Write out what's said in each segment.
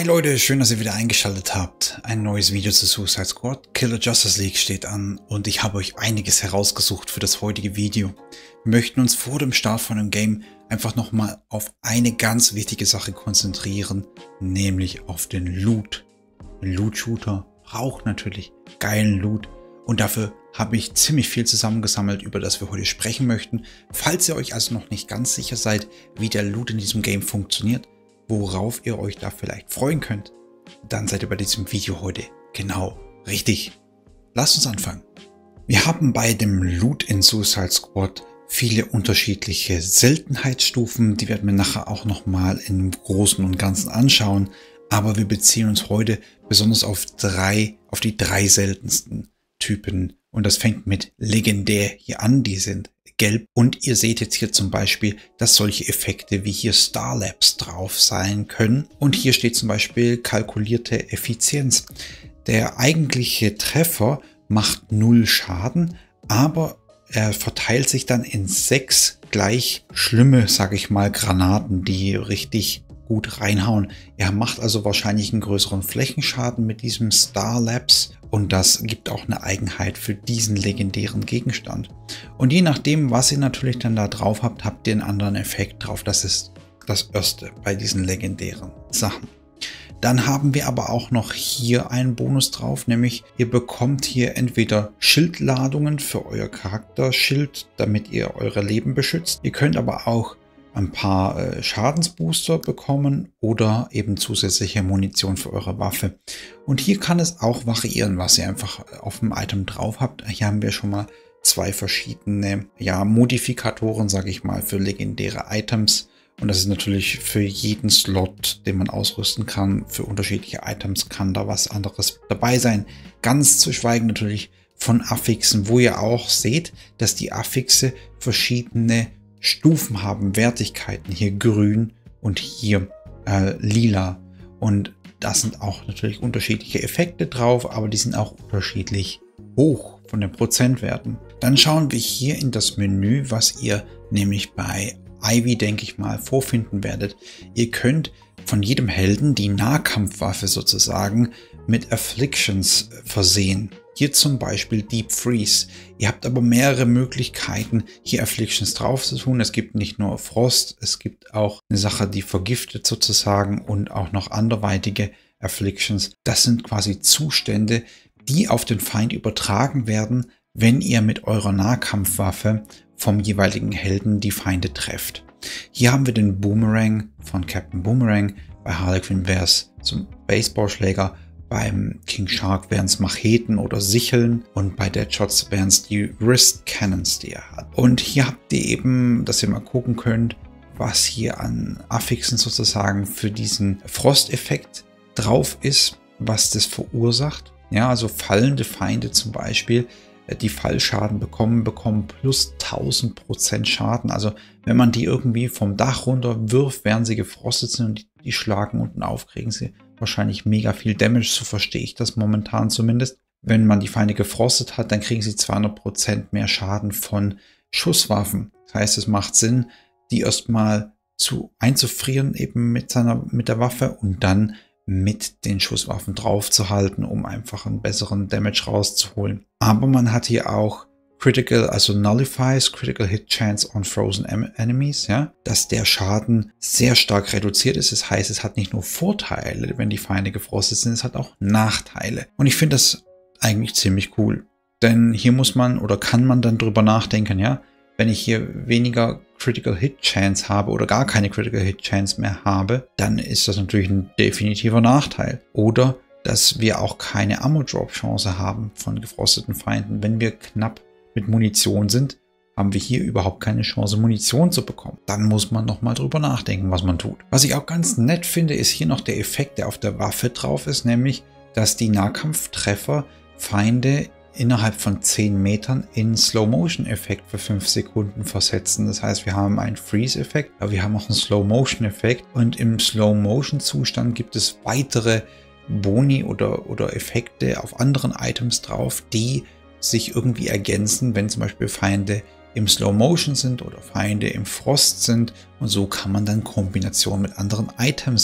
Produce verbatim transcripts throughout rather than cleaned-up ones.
Hi Leute, schön, dass ihr wieder eingeschaltet habt. Ein neues Video zu Suicide Squad Killer Justice League steht an und ich habe euch einiges herausgesucht für das heutige Video. Wir möchten uns vor dem Start von dem Game einfach nochmal auf eine ganz wichtige Sache konzentrieren, nämlich auf den Loot. Ein Loot-Shooter braucht natürlich geilen Loot und dafür habe ich ziemlich viel zusammengesammelt, über das wir heute sprechen möchten. Falls ihr euch also noch nicht ganz sicher seid, wie der Loot in diesem Game funktioniert, worauf ihr euch da vielleicht freuen könnt, dann seid ihr bei diesem Video heute genau richtig. Lasst uns anfangen. Wir haben bei dem Loot in Suicide Squad viele unterschiedliche Seltenheitsstufen, die werden wir nachher auch nochmal im Großen und Ganzen anschauen, aber wir beziehen uns heute besonders auf drei, auf die drei seltensten Typen und das fängt mit legendär hier an, die sind gelb und ihr seht jetzt hier zum Beispiel, dass solche Effekte wie hier Star Labs drauf sein können und hier steht zum Beispiel kalkulierte Effizienz. Der eigentliche Treffer macht null Schaden, aber er verteilt sich dann in sechs gleich schlimme, sage ich mal, Granaten, die richtig gut reinhauen. Er macht also wahrscheinlich einen größeren Flächenschaden mit diesem Star Labs und das gibt auch eine Eigenheit für diesen legendären Gegenstand. Und je nachdem, was ihr natürlich dann da drauf habt, habt ihr einen anderen Effekt drauf. Das ist das Erste bei diesen legendären Sachen. Dann haben wir aber auch noch hier einen Bonus drauf, nämlich ihr bekommt hier entweder Schildladungen für euer Charakterschild, damit ihr eure Leben beschützt. Ihr könnt aber auch ein paar äh, Schadensbooster bekommen oder eben zusätzliche Munition für eure Waffe. Und hier kann es auch variieren, was ihr einfach auf dem Item drauf habt. Hier haben wir schon mal zwei verschiedene ja, Modifikatoren, sage ich mal, für legendäre Items. Und das ist natürlich für jeden Slot, den man ausrüsten kann, für unterschiedliche Items kann da was anderes dabei sein. Ganz zu schweigen natürlich von Affixen, wo ihr auch seht, dass die Affixe verschiedene Stufen haben, Wertigkeiten, hier grün und hier äh, lila. Und da sind auch natürlich unterschiedliche Effekte drauf, aber die sind auch unterschiedlich hoch von den Prozentwerten. Dann schauen wir hier in das Menü, was ihr nämlich bei Ivy, denke ich mal, vorfinden werdet. Ihr könnt von jedem Helden die Nahkampfwaffe sozusagen mit Afflictions versehen. Hier zum Beispiel Deep Freeze. Ihr habt aber mehrere Möglichkeiten, hier Afflictions drauf zu tun. Es gibt nicht nur Frost, es gibt auch eine Sache, die vergiftet sozusagen und auch noch anderweitige Afflictions. Das sind quasi Zustände, die auf den Feind übertragen werden, wenn ihr mit eurer Nahkampfwaffe vom jeweiligen Helden die Feinde trefft. Hier haben wir den Boomerang von Captain Boomerang. Bei Harley Quinn wäre es zum Baseballschläger. Beim King Shark wären es Macheten oder Sicheln und bei Deadshots wären es die Wrist Cannons, die er hat. Und hier habt ihr eben, dass ihr mal gucken könnt, was hier an Affixen sozusagen für diesen Frosteffekt drauf ist, was das verursacht. Ja, also fallende Feinde zum Beispiel, die Fallschaden bekommen, bekommen plus tausend Prozent Schaden. Also wenn man die irgendwie vom Dach runter wirft, während sie gefrostet sind und die, die schlagen unten auf, kriegen sie wahrscheinlich mega viel Damage, so verstehe ich das momentan zumindest. Wenn man die Feinde gefrostet hat, dann kriegen sie zweihundert Prozent mehr Schaden von Schusswaffen. Das heißt, es macht Sinn, die erstmal zu einzufrieren eben mit seiner mit der Waffe und dann mit den Schusswaffen draufzuhalten, um einfach einen besseren Damage rauszuholen. Aber man hat hier auch Critical, also Nullifies, Critical Hit Chance on Frozen Enemies, ja, dass der Schaden sehr stark reduziert ist. Das heißt, es hat nicht nur Vorteile, wenn die Feinde gefrostet sind, es hat auch Nachteile. Und ich finde das eigentlich ziemlich cool. Denn hier muss man oder kann man dann drüber nachdenken, ja, wenn ich hier weniger Critical Hit Chance habe oder gar keine Critical Hit Chance mehr habe, dann ist das natürlich ein definitiver Nachteil. Oder dass wir auch keine Ammo Drop Chance haben von gefrosteten Feinden. Wenn wir knapp mit Munition sind, haben wir hier überhaupt keine Chance, Munition zu bekommen. Dann muss man nochmal drüber nachdenken, was man tut. Was ich auch ganz nett finde, ist hier noch der Effekt, der auf der Waffe drauf ist, nämlich, dass die Nahkampftreffer Feinde innerhalb von zehn Metern in Slow-Motion-Effekt für fünf Sekunden versetzen. Das heißt, wir haben einen Freeze-Effekt, aber wir haben auch einen Slow-Motion-Effekt. Und im Slow-Motion-Zustand gibt es weitere Boni oder, oder Effekte auf anderen Items drauf, die sich irgendwie ergänzen, wenn zum Beispiel Feinde im Slow Motion sind oder Feinde im Frost sind. Und so kann man dann Kombinationen mit anderen Items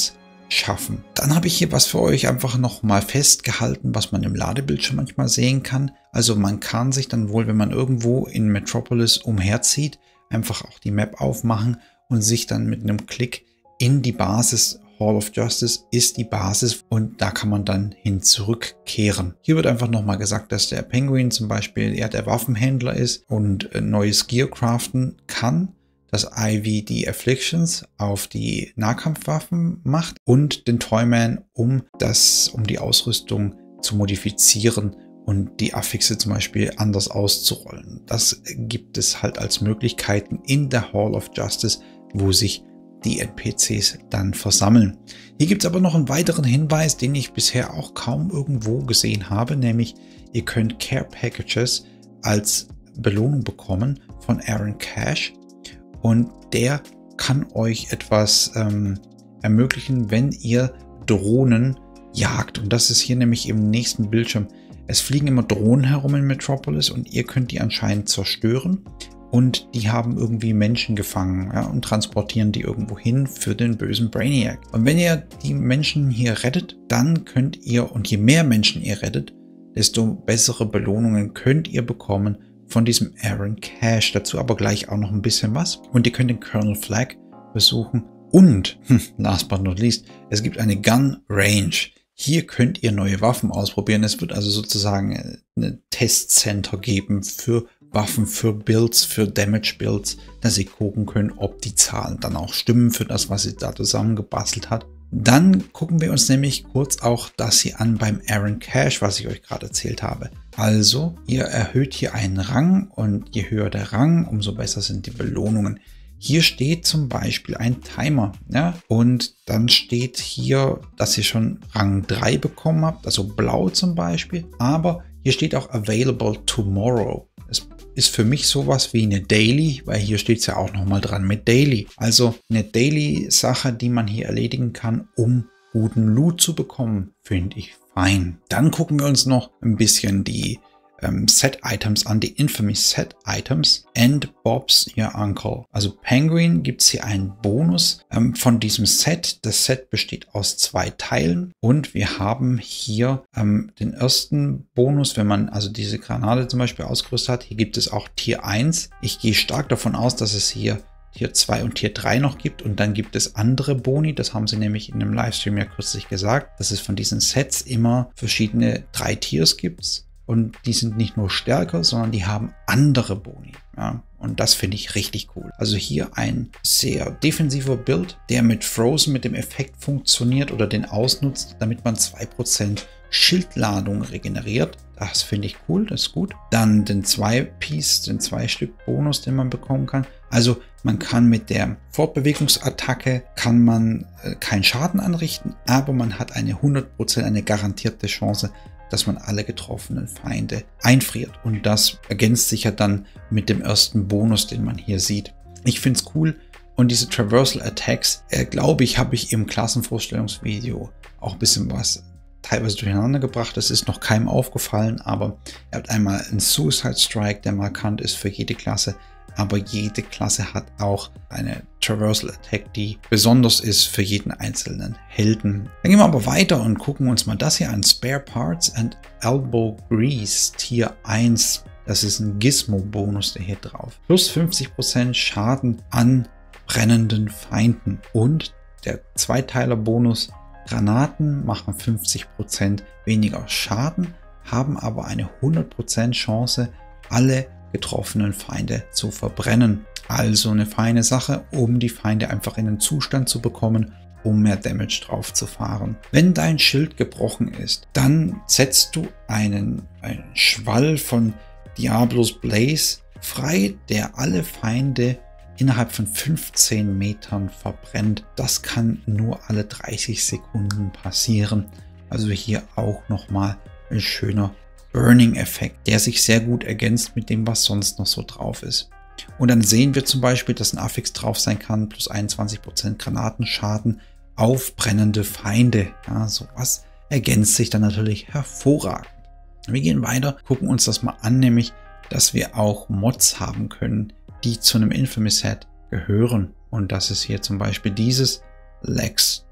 schaffen. Dann habe ich hier was für euch einfach nochmal festgehalten, was man im Ladebildschirm manchmal sehen kann. Also man kann sich dann wohl, wenn man irgendwo in Metropolis umherzieht, einfach auch die Map aufmachen und sich dann mit einem Klick in die Basis, Hall of Justice ist die Basis, und da kann man dann hin zurückkehren. Hier wird einfach nochmal gesagt, dass der Penguin zum Beispiel ja der Waffenhändler ist und neues Gear craften kann, dass Ivy die Afflictions auf die Nahkampfwaffen macht und den Toyman, um das, um die Ausrüstung zu modifizieren und die Affixe zum Beispiel anders auszurollen. Das gibt es halt als Möglichkeiten in der Hall of Justice, wo sich die N P Cs dann versammeln. Hier gibt es aber noch einen weiteren Hinweis, den ich bisher auch kaum irgendwo gesehen habe, nämlich ihr könnt Care Packages als Belohnung bekommen von Aaron Cash, und der kann euch etwas ähm, ermöglichen, wenn ihr Drohnen jagt, und das ist hier nämlich im nächsten Bildschirm. Es fliegen immer Drohnen herum in Metropolis und ihr könnt die anscheinend zerstören. Und die haben irgendwie Menschen gefangen, ja, und transportieren die irgendwo hin für den bösen Brainiac. Und wenn ihr die Menschen hier rettet, dann könnt ihr, und je mehr Menschen ihr rettet, desto bessere Belohnungen könnt ihr bekommen von diesem Aaron Cash. Dazu aber gleich auch noch ein bisschen was. Und ihr könnt den Colonel Flag besuchen. Und, hm, last but not least, es gibt eine Gun Range. Hier könnt ihr neue Waffen ausprobieren. Es wird also sozusagen ein Testcenter geben für Waffen, für Builds, für Damage Builds, dass ihr gucken könnt, ob die Zahlen dann auch stimmen für das, was sie da zusammengebastelt hat. Dann gucken wir uns nämlich kurz auch das hier an beim Aaron Cash, was ich euch gerade erzählt habe. Also ihr erhöht hier einen Rang, und je höher der Rang, umso besser sind die Belohnungen. Hier steht zum Beispiel ein Timer, ja, und dann steht hier, dass ihr schon Rang drei bekommen habt, also blau zum Beispiel, aber hier steht auch Available Tomorrow. Es ist für mich sowas wie eine Daily, weil hier steht es ja auch nochmal dran mit Daily. Also eine Daily-Sache, die man hier erledigen kann, um guten Loot zu bekommen, finde ich fein. Dann gucken wir uns noch ein bisschen die ähm, Set-Items an, die Infamous Set-Items. And Bob's Your Uncle. Also Penguin gibt es hier einen Bonus ähm, von diesem Set. Das Set besteht aus zwei Teilen, und wir haben hier ähm, den ersten Bonus, wenn man also diese Granate zum Beispiel ausgerüstet hat. Hier gibt es auch Tier eins. Ich gehe stark davon aus, dass es hier Tier zwei und Tier drei noch gibt, und dann gibt es andere Boni. Das haben sie nämlich in einem Livestream ja kürzlich gesagt, dass es von diesen Sets immer verschiedene drei Tiers gibt. Und die sind nicht nur stärker, sondern die haben andere Boni. Ja, und das finde ich richtig cool. Also hier ein sehr defensiver Build, der mit Frozen, mit dem Effekt funktioniert oder den ausnutzt, damit man zwei Prozent Schildladung regeneriert. Das finde ich cool, das ist gut. Dann den zwei Piece, den zwei Stück Bonus, den man bekommen kann. Also man kann mit der Fortbewegungsattacke kann man äh, keinen Schaden anrichten, aber man hat eine hundert Prozent, eine garantierte Chance, dass man alle getroffenen Feinde einfriert. Und das ergänzt sich ja dann mit dem ersten Bonus, den man hier sieht. Ich finde es cool. Und diese Traversal Attacks, äh, glaube ich, habe ich im Klassenvorstellungsvideo auch ein bisschen was teilweise durcheinander gebracht. Das ist noch keinem aufgefallen, aber ihr habt einmal einen Suicide Strike, der markant ist für jede Klasse. Aber jede Klasse hat auch eine Traversal Attack, die besonders ist für jeden einzelnen Helden. Dann gehen wir aber weiter und gucken uns mal das hier an. Spare Parts and Elbow Grease Tier eins. Das ist ein Gizmo-Bonus, der hier drauf. Plus fünfzig Prozent Schaden an brennenden Feinden. Und der Zweiteiler-Bonus. Granaten machen fünfzig Prozent weniger Schaden, haben aber eine hundert Prozent Chance, alle getroffenen Feinde zu verbrennen. Also eine feine Sache, um die Feinde einfach in den Zustand zu bekommen, um mehr Damage drauf zu fahren. Wenn dein Schild gebrochen ist, dann setzt du einen, einen Schwall von Diablos Blaze frei, der alle Feinde innerhalb von fünfzehn Metern verbrennt. Das kann nur alle dreißig Sekunden passieren. Also hier auch nochmal ein schöner Burning-Effekt, der sich sehr gut ergänzt mit dem, was sonst noch so drauf ist. Und dann sehen wir zum Beispiel, dass ein Affix drauf sein kann, plus einundzwanzig Prozent Granatenschaden auf brennende Feinde. Ja, sowas ergänzt sich dann natürlich hervorragend. Wir gehen weiter, gucken uns das mal an, nämlich, dass wir auch Mods haben können, die zu einem Infamous Set gehören. Und das ist hier zum Beispiel dieses Lex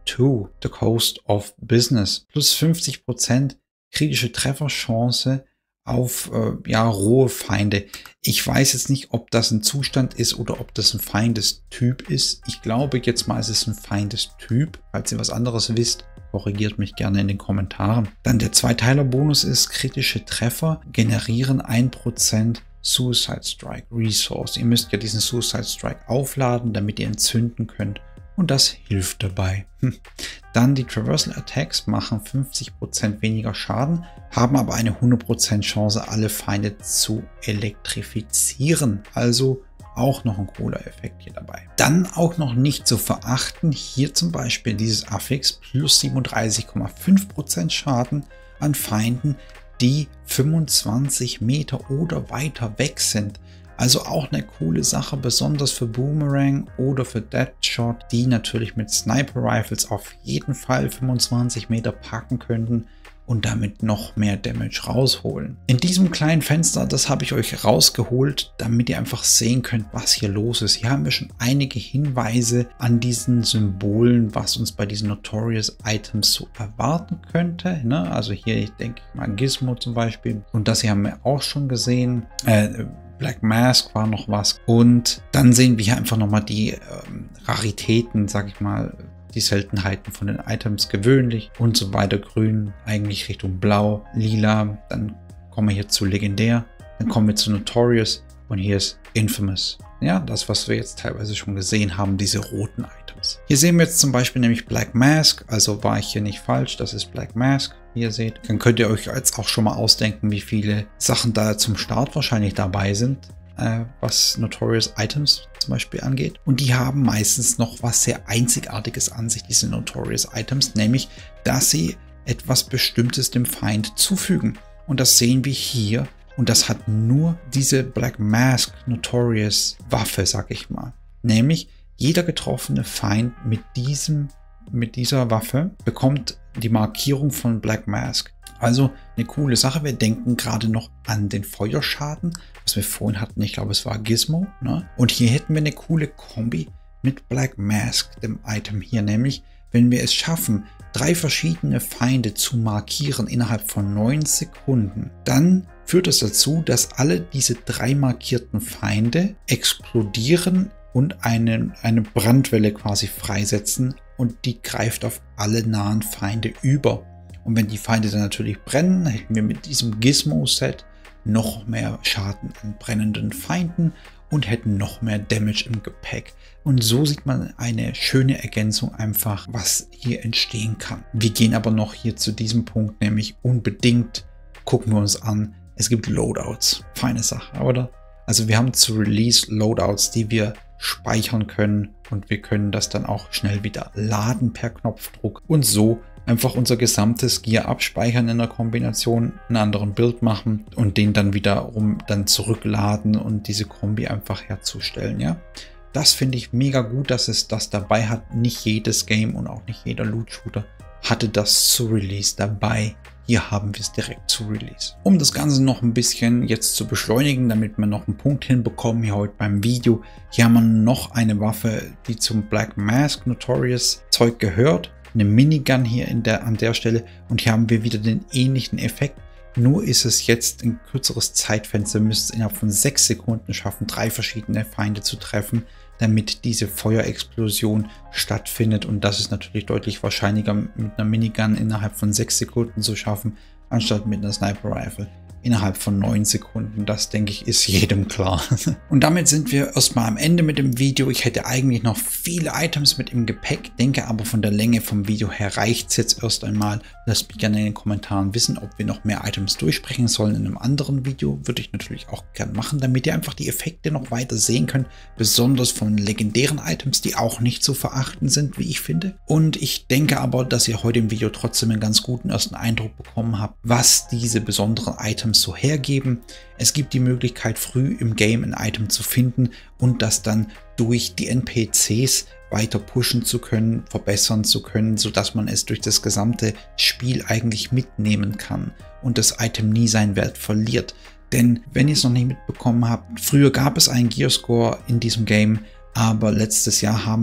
to the coast of business. Plus fünfzig Prozent kritische Trefferchance auf äh, ja, rohe Feinde. Ich weiß jetzt nicht, ob das ein Zustand ist oder ob das ein Feindestyp ist. Ich glaube jetzt mal, es ist ein Feindestyp. Falls ihr was anderes wisst, korrigiert mich gerne in den Kommentaren. Dann der Zweiteiler-Bonus ist, kritische Treffer generieren ein Prozent Suicide Strike Resource. Ihr müsst ja diesen Suicide Strike aufladen, damit ihr entzünden könnt. Und das hilft dabei. Dann die Traversal Attacks machen fünfzig Prozent weniger Schaden, haben aber eine hundert Prozent Chance, alle Feinde zu elektrifizieren. Also auch noch ein cooler Effekt hier dabei. Dann auch noch nicht zu verachten, hier zum Beispiel dieses Affix plus siebenunddreißig Komma fünf Prozent Schaden an Feinden, die fünfundzwanzig Meter oder weiter weg sind. Also auch eine coole Sache, besonders für Boomerang oder für Deadshot, die natürlich mit Sniper Rifles auf jeden Fall fünfundzwanzig Meter packen könnten und damit noch mehr Damage rausholen. In diesem kleinen Fenster, das habe ich euch rausgeholt, damit ihr einfach sehen könnt, was hier los ist. Hier haben wir schon einige Hinweise an diesen Symbolen, was uns bei diesen Notorious Items so erwarten könnte. Ne? Also hier, ich denke mal Gizmo zum Beispiel. Und das hier haben wir auch schon gesehen. Äh, Black Mask war noch was. Und dann sehen wir hier einfach nochmal die ähm, Raritäten, sag ich mal, die Seltenheiten von den Items gewöhnlich und so weiter. Grün eigentlich Richtung Blau, Lila. Dann kommen wir hier zu Legendär. Dann kommen wir zu Notorious und hier ist Infamous. Ja, das, was wir jetzt teilweise schon gesehen haben, diese roten Items. Hier sehen wir jetzt zum Beispiel nämlich Black Mask. Also war ich hier nicht falsch, das ist Black Mask. Wie ihr seht, dann könnt ihr euch jetzt auch schon mal ausdenken, wie viele Sachen da zum Start wahrscheinlich dabei sind, äh, was Notorious Items zum Beispiel angeht. Und die haben meistens noch was sehr Einzigartiges an sich, diese Notorious Items, nämlich, dass sie etwas Bestimmtes dem Feind zufügen. Und das sehen wir hier. Und das hat nur diese Black Mask Notorious Waffe, sag ich mal. Nämlich, jeder getroffene Feind mit diesem mit dieser Waffe bekommt die Markierung von Black Mask. Also eine coole Sache. Wir denken gerade noch an den Feuerschaden, was wir vorhin hatten. Ich glaube, es war Gizmo. Ne? Und hier hätten wir eine coole Kombi mit Black Mask, dem Item hier. Nämlich, wenn wir es schaffen, drei verschiedene Feinde zu markieren innerhalb von neun Sekunden, dann führt es dazu, dass alle diese drei markierten Feinde explodieren und eine, eine Brandwelle quasi freisetzen und die greift auf alle nahen Feinde über. Und wenn die Feinde dann natürlich brennen, hätten wir mit diesem Gizmo-Set noch mehr Schaden an brennenden Feinden und hätten noch mehr Damage im Gepäck. Und so sieht man eine schöne Ergänzung einfach, was hier entstehen kann. Wir gehen aber noch hier zu diesem Punkt, nämlich unbedingt gucken wir uns an, es gibt Loadouts. Feine Sache, oder? Also wir haben zu Release Loadouts, die wir speichern können und wir können das dann auch schnell wieder laden per Knopfdruck und so einfach unser gesamtes Gear abspeichern in der Kombination, einen anderen Build machen und den dann wiederum dann zurückladen und diese Kombi einfach herzustellen. Ja, das finde ich mega gut, dass es das dabei hat. Nicht jedes Game und auch nicht jeder Loot-Shooter hatte das zu Release dabei. Hier haben wir es direkt zu Release. Um das Ganze noch ein bisschen jetzt zu beschleunigen, damit wir noch einen Punkt hinbekommen hier heute beim Video. Hier haben wir noch eine Waffe, die zum Black Mask Notorious Zeug gehört. Eine Minigun hier in der, an der Stelle. Und hier haben wir wieder den ähnlichen Effekt. Nur ist es jetzt ein kürzeres Zeitfenster. Wir müssen es innerhalb von sechs Sekunden schaffen, drei verschiedene Feinde zu treffen, damit diese Feuerexplosion stattfindet. Und das ist natürlich deutlich wahrscheinlicher mit einer Minigun innerhalb von sechs Sekunden zu schaffen, anstatt mit einer Sniper Rifle innerhalb von neun Sekunden. Das, denke ich, ist jedem klar. Und damit sind wir erstmal am Ende mit dem Video. Ich hätte eigentlich noch viele Items mit im Gepäck, denke aber von der Länge vom Video her reicht es jetzt erst einmal. Lasst mich gerne in den Kommentaren wissen, ob wir noch mehr Items durchsprechen sollen in einem anderen Video. Würde ich natürlich auch gern machen, damit ihr einfach die Effekte noch weiter sehen könnt. Besonders von legendären Items, die auch nicht zu verachten sind, wie ich finde. Und ich denke aber, dass ihr heute im Video trotzdem einen ganz guten ersten Eindruck bekommen habt, was diese besonderen Items so hergeben. Es gibt die Möglichkeit, früh im Game ein Item zu finden und das dann durch die N P Cs weiter pushen zu können, verbessern zu können, sodass man es durch das gesamte Spiel eigentlich mitnehmen kann und das Item nie seinen Wert verliert. Denn wenn ihr es noch nicht mitbekommen habt, früher gab es einen Gearscore in diesem Game, aber letztes Jahr haben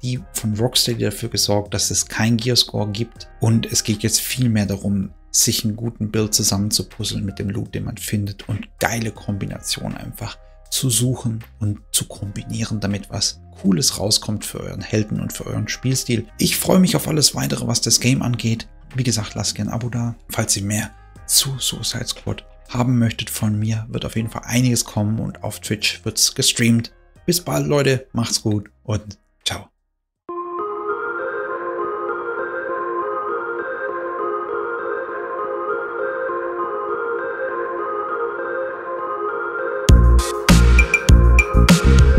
die von Rocksteady dafür gesorgt, dass es kein Gearscore gibt. Und es geht jetzt viel mehr darum, sich einen guten Build zusammenzupuzzeln mit dem Loot, den man findet und geile Kombinationen einfach zu suchen und zu kombinieren, damit was Cooles rauskommt für euren Helden und für euren Spielstil. Ich freue mich auf alles Weitere, was das Game angeht. Wie gesagt, lasst gerne ein Abo da, falls ihr mehr zu Suicide Squad haben möchtet von mir. Wird auf jeden Fall einiges kommen und auf Twitch wird es gestreamt. Bis bald, Leute. Macht's gut und ciao. We'll be right back.